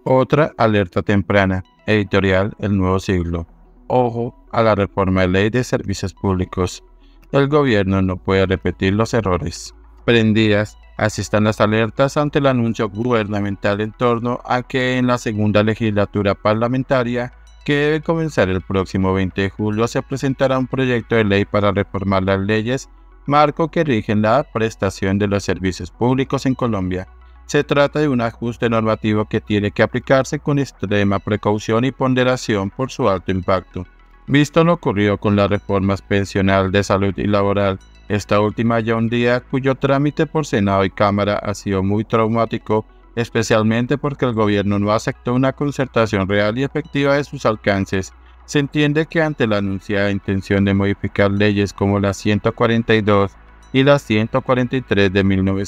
Otra alerta temprana, editorial El Nuevo Siglo. Ojo a la reforma de ley de servicios públicos. El gobierno no puede repetir los errores. Prendidas, así están las alertas ante el anuncio gubernamental en torno a que en la segunda legislatura parlamentaria, que debe comenzar el próximo 20 de julio, se presentará un proyecto de ley para reformar las leyes marco que rigen la prestación de los servicios públicos en Colombia. Se trata de un ajuste normativo que tiene que aplicarse con extrema precaución y ponderación por su alto impacto. Visto lo ocurrido con las reformas pensional, de salud y laboral, esta última ya un día cuyo trámite por Senado y Cámara ha sido muy traumático, especialmente porque el gobierno no aceptó una concertación real y efectiva de sus alcances. Se entiende que ante la anunciada intención de modificar leyes como la 142 y la 143 de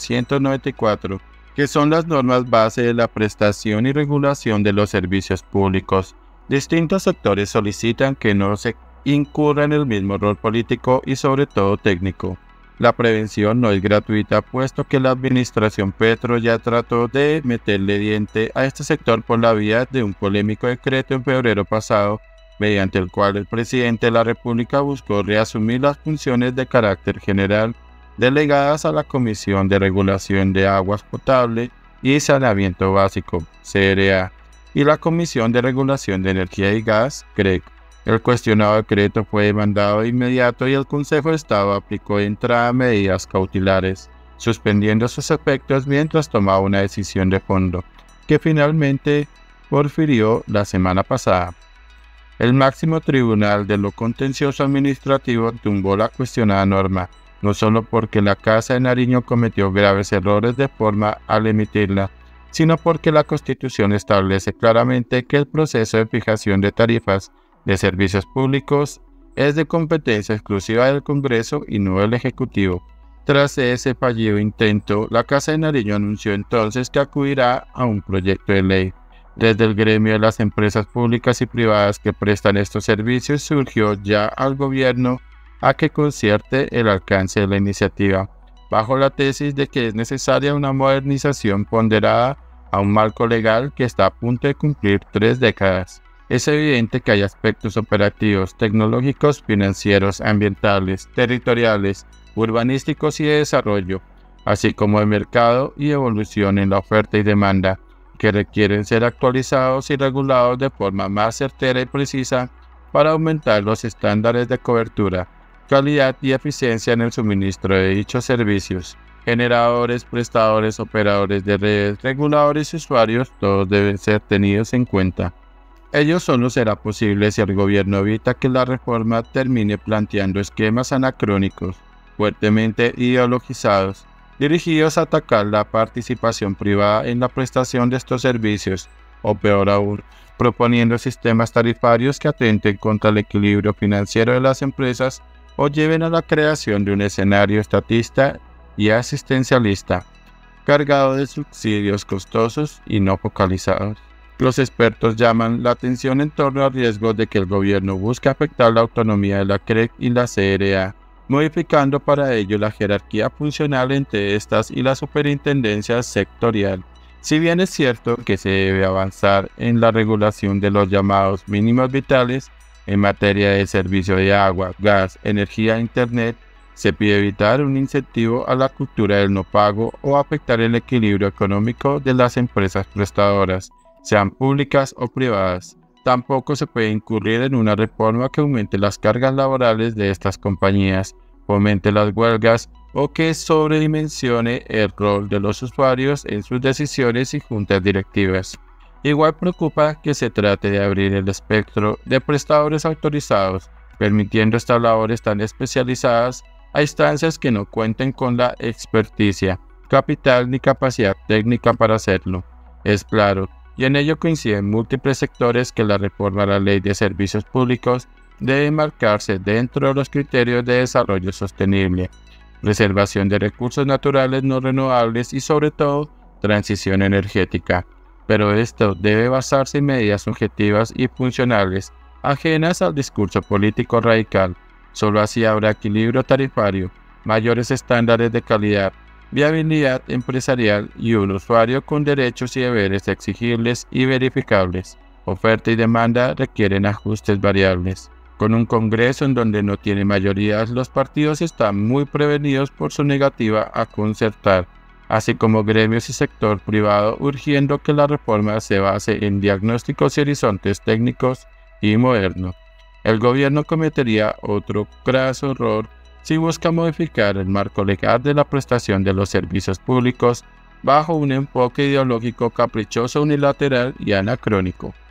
1994, que son las normas base de la prestación y regulación de los servicios públicos, distintos sectores solicitan que no se incurra en el mismo rol político y sobre todo técnico. La prevención no es gratuita, puesto que la administración Petro ya trató de meterle diente a este sector por la vía de un polémico decreto en febrero pasado, mediante el cual el presidente de la República buscó reasumir las funciones de carácter general delegadas a la Comisión de Regulación de Aguas Potable y Saneamiento Básico, CRA, y la Comisión de Regulación de Energía y Gas, CREG. El cuestionado decreto fue demandado de inmediato y el Consejo de Estado aplicó de entrada medidas cautelares, suspendiendo sus efectos mientras tomaba una decisión de fondo, que finalmente porfirió la semana pasada. El máximo tribunal de lo contencioso administrativo tumbó la cuestionada norma, no solo porque la Casa de Nariño cometió graves errores de forma al emitirla, sino porque la Constitución establece claramente que el proceso de fijación de tarifas de servicios públicos es de competencia exclusiva del Congreso y no del Ejecutivo. Tras ese fallido intento, la Casa de Nariño anunció entonces que acudirá a un proyecto de ley. Desde el gremio de las empresas públicas y privadas que prestan estos servicios surgió ya al gobierno a que concierte el alcance de la iniciativa, bajo la tesis de que es necesaria una modernización ponderada a un marco legal que está a punto de cumplir 3 décadas. Es evidente que hay aspectos operativos, tecnológicos, financieros, ambientales, territoriales, urbanísticos y de desarrollo, así como de mercado y evolución en la oferta y demanda, que requieren ser actualizados y regulados de forma más certera y precisa para aumentar los estándares de cobertura, calidad y eficiencia en el suministro de dichos servicios. Generadores, prestadores, operadores de redes, reguladores y usuarios, todos deben ser tenidos en cuenta. Ello solo será posible si el gobierno evita que la reforma termine planteando esquemas anacrónicos, fuertemente ideologizados, dirigidos a atacar la participación privada en la prestación de estos servicios, o peor aún, proponiendo sistemas tarifarios que atenten contra el equilibrio financiero de las empresas o lleven a la creación de un escenario estatista y asistencialista, cargado de subsidios costosos y no focalizados. Los expertos llaman la atención en torno al riesgo de que el gobierno busque afectar la autonomía de la CREG y la CRA, modificando para ello la jerarquía funcional entre estas y la superintendencia sectorial. Si bien es cierto que se debe avanzar en la regulación de los llamados mínimos vitales en materia de servicio de agua, gas, energía e internet, se pide evitar un incentivo a la cultura del no pago o afectar el equilibrio económico de las empresas prestadoras, sean públicas o privadas. Tampoco se puede incurrir en una reforma que aumente las cargas laborales de estas compañías, fomente las huelgas o que sobredimensione el rol de los usuarios en sus decisiones y juntas directivas. Igual preocupa que se trate de abrir el espectro de prestadores autorizados, permitiendo estas labores tan especializadas a instancias que no cuenten con la experticia, capital ni capacidad técnica para hacerlo. Es claro, y en ello coinciden múltiples sectores, que la reforma a la Ley de Servicios Públicos debe marcarse dentro de los criterios de desarrollo sostenible, preservación de recursos naturales no renovables y sobre todo transición energética. Pero esto debe basarse en medidas objetivas y funcionales, ajenas al discurso político radical. Solo así habrá equilibrio tarifario, mayores estándares de calidad, viabilidad empresarial y un usuario con derechos y deberes exigibles y verificables. Oferta y demanda requieren ajustes variables. Con un Congreso en donde no tiene mayorías, los partidos están muy prevenidos por su negativa a concertar, así como gremios y sector privado urgiendo que la reforma se base en diagnósticos y horizontes técnicos y modernos. El gobierno cometería otro craso error si busca modificar el marco legal de la prestación de los servicios públicos bajo un enfoque ideológico caprichoso, unilateral y anacrónico.